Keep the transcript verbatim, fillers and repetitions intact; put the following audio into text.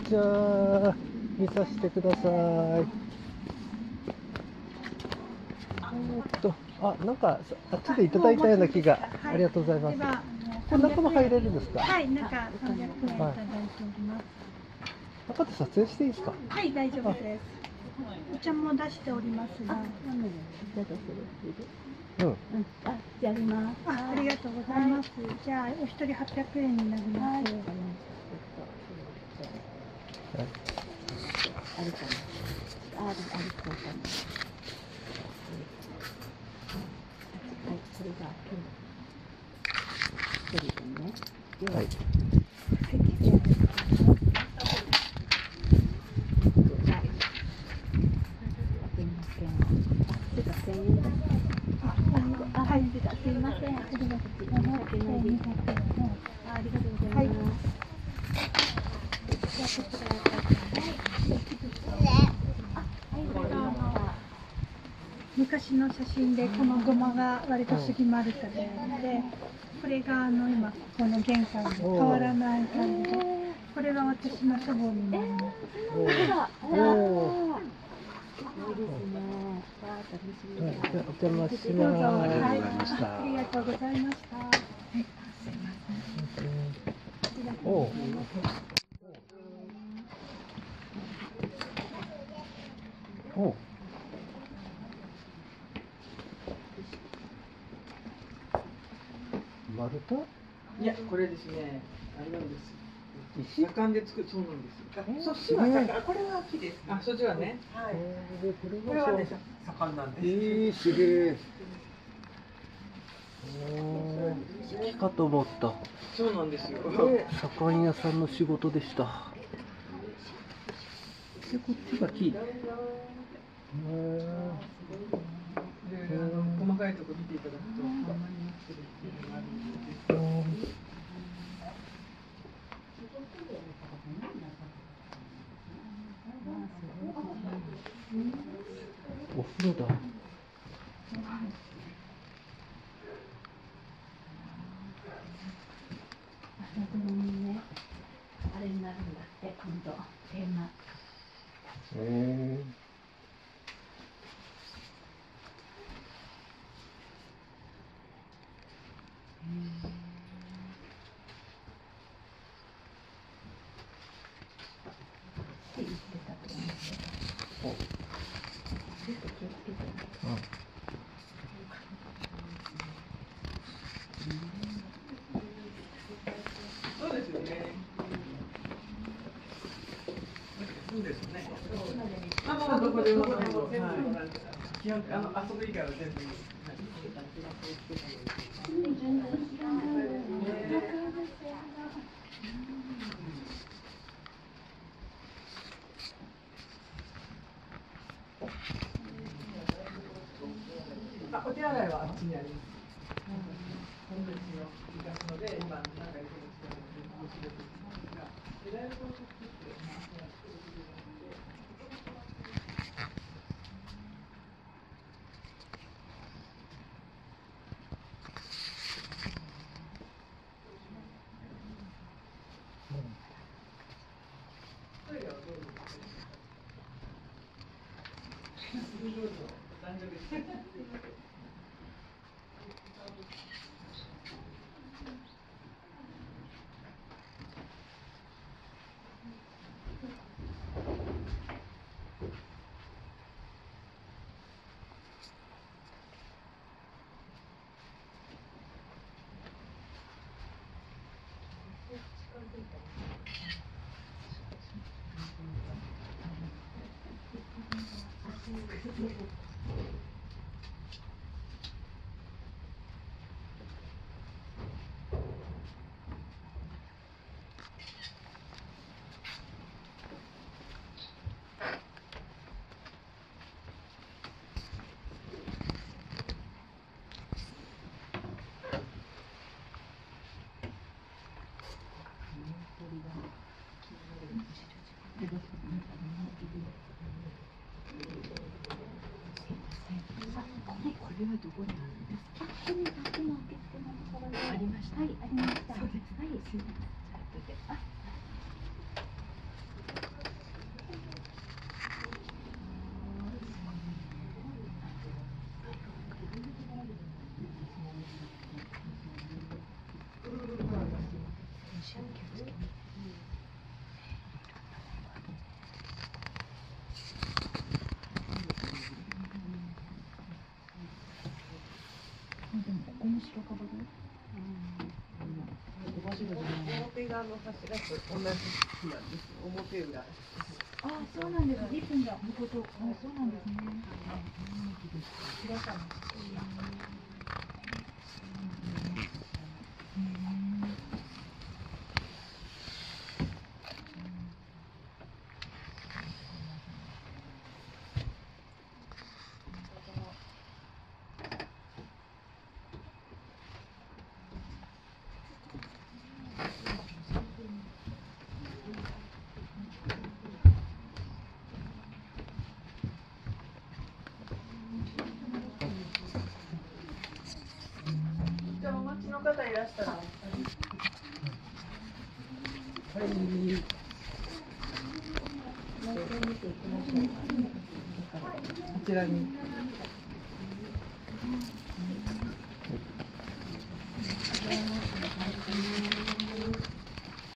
ちは。見させてください。えーっと、あ、なんかあっちでいただいたような気が。ありがとうございます。これ中も入れるんですか。 はい、中さんびゃくえんいただいております。 中で撮影していいですか。 はい、大丈夫です。お茶も出しておりますが。 うん。 あ、やります。あ、ありがとうございます。じゃあ、お一人はっぴゃくえんになります。 はい。 あるかな。ある、あるかな。はい、これが今日。一人でね。 はい。 あ、はい、すみません。ありがとうございます。ありがとうございます。昔の写真でこの土間が割と杉丸太で、これがあの今ここの玄関で変わらない感じで、これが私の祖母になります。 おお。お邪魔します。 どうぞ。はい、 ありがとうございました。 ありがとうございました。はい、すいません。 おお。お。丸太？ いや、これですね。あれなんです。石管で作る、そうなんです。そっちは、これは木です。あ、そっちはね。はい。これはね、盛んなんです。 ええ、すげえ。木かと思った。 そうなんですよ。 左官屋さんの仕事でした。で、こっちが木。へえ。 で、あの細かいところ見ていただくと、あんまりなってるっていうのがあるんです。 お風呂だ。 あれになるんだって、今度テーマ。 へえ。 って言ってたと思うけど。ちょっと気をつけてね。 うん。 そうですよね。そうですね。あ、もうどこでも、はい。基本、あの、遊ぶ以外は全部。あ、お手洗いはあっちにあります。本当に行かすので、今、なんかいろいろ使ってるんですが、えらいこと作って、 これはどこにあるんですか。ここに先の受付のところにありました。はい、ありました。はい、すみません。あ。 表側の柱と同じなんです。表裏。 あ、そうなんです。一分が向こうと、あ、そうなんですね。 じゃあお待ちの方いらしたら。はい。こちらに。 はい